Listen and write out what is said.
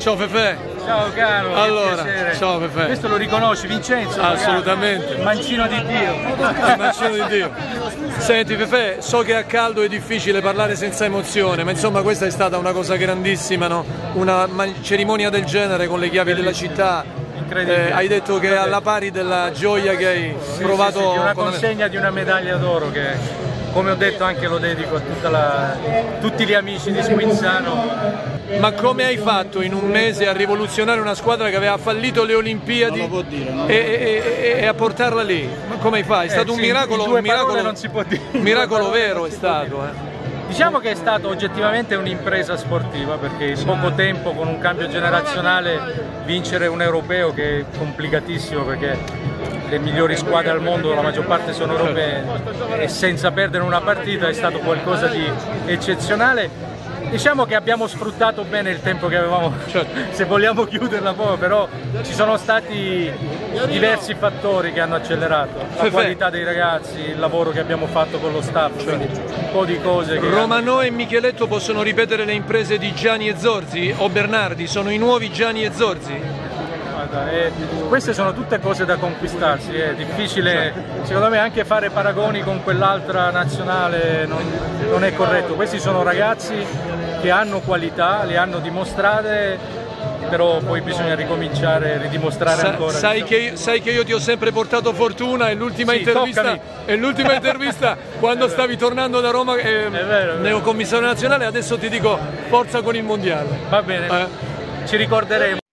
Ciao Fefè. Ciao caro, Allora, che piacere. ciao Fefè. Questo lo riconosci, Vincenzo? Assolutamente. Il mancino di Dio. Il mancino di Dio. Senti Fefè, so che a caldo è difficile parlare senza emozione, ma insomma questa è stata una cosa grandissima, no? Una cerimonia del genere con le chiavi della città. Hai detto che è alla pari della gioia che hai provato. Sì, una consegna di una medaglia d'oro che, come ho detto, anche lo dedico a tutti gli amici di Squinzano. Ma come hai fatto in un mese a rivoluzionare una squadra che aveva fallito le Olimpiadi non lo può dire, no? e a portarla lì? Ma come hai fatto? È stato un miracolo, non si può dire. Un miracolo vero è stato. Diciamo che è stata oggettivamente un'impresa sportiva, perché in poco tempo, con un cambio generazionale, vincere un europeo, che è complicatissimo perché le migliori squadre al mondo, la maggior parte sono europee, e senza perdere una partita è stato qualcosa di eccezionale. Diciamo che abbiamo sfruttato bene il tempo che avevamo, se vogliamo chiuderla poi, però ci sono stati diversi fattori che hanno accelerato la qualità dei ragazzi, il lavoro che abbiamo fatto con lo staff, quindi un po' di cose che... Romanò e Micheletto possono ripetere le imprese di Gianni e Zorzi o Bernardi, sono i nuovi Gianni e Zorzi? Queste sono tutte cose da conquistarsi, è difficile secondo me anche fare paragoni con quell'altra nazionale, non è corretto. Questi sono ragazzi che hanno qualità, le hanno dimostrate, però poi bisogna ricominciare, ridimostrare ancora. Sai che io ti ho sempre portato fortuna e l'ultima intervista quando stavi tornando da Roma neocommissario nazionale, adesso ti dico forza con il mondiale. Va bene, ci ricorderemo.